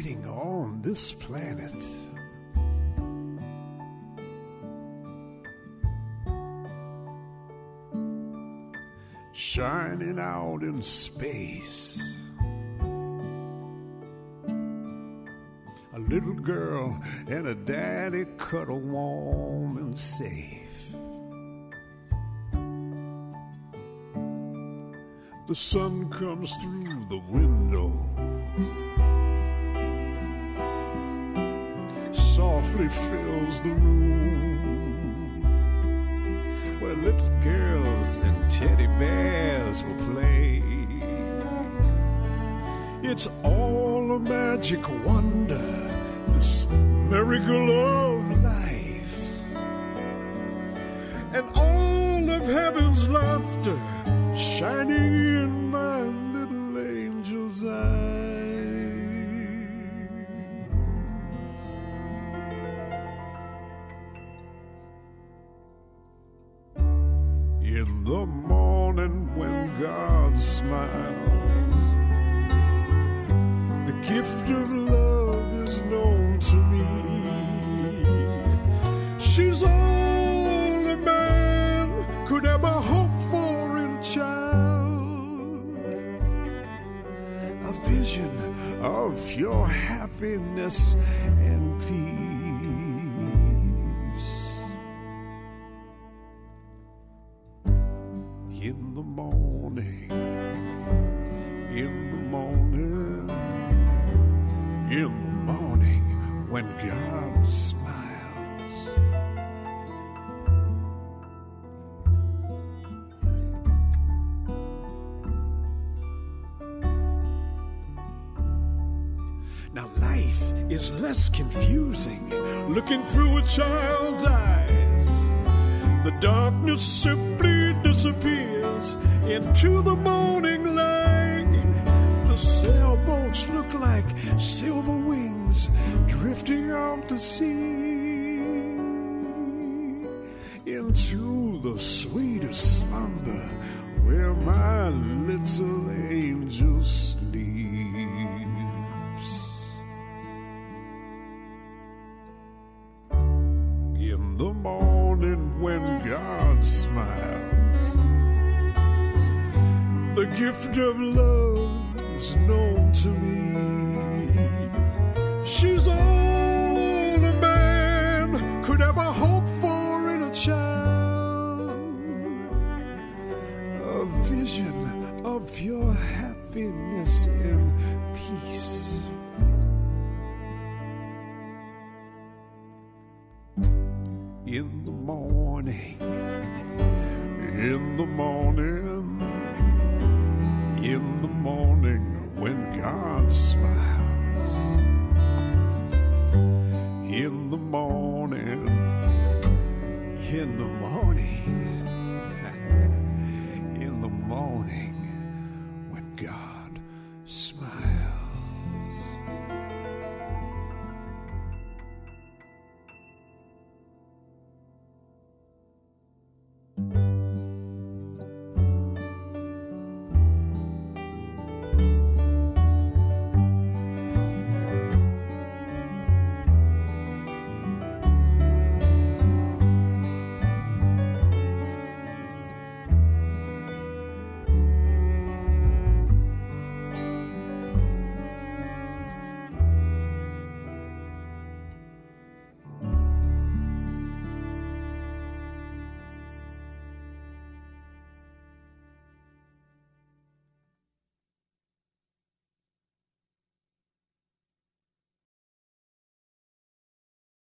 waiting on this planet. Shining out in space. A little girl and a daddy cuddle warm and safe. The sun comes through the window, softly fills the room where little girls and teddy bears will play. It's all a magic wonder, this miracle of life, and all of heaven's laughter shining in my little angel's eyes. In the morning when God smiles, the gift of love is known to me. She's all a man could ever hope for in a child. A vision of your happiness and peace. In the morning, in the morning, in the morning when God smiles. Now life is less confusing looking through a child's eyes. The darkness simply disappears into the morning light. The sailboats look like silver wings drifting out to sea into the sweetest slumber where my little angel sleeps. In the morning when God smiles, the gift of love is known to me. She's all a man could ever hope for in a child. A vision of your happiness and peace. In the morning, in the morning, in the morning when God smiles.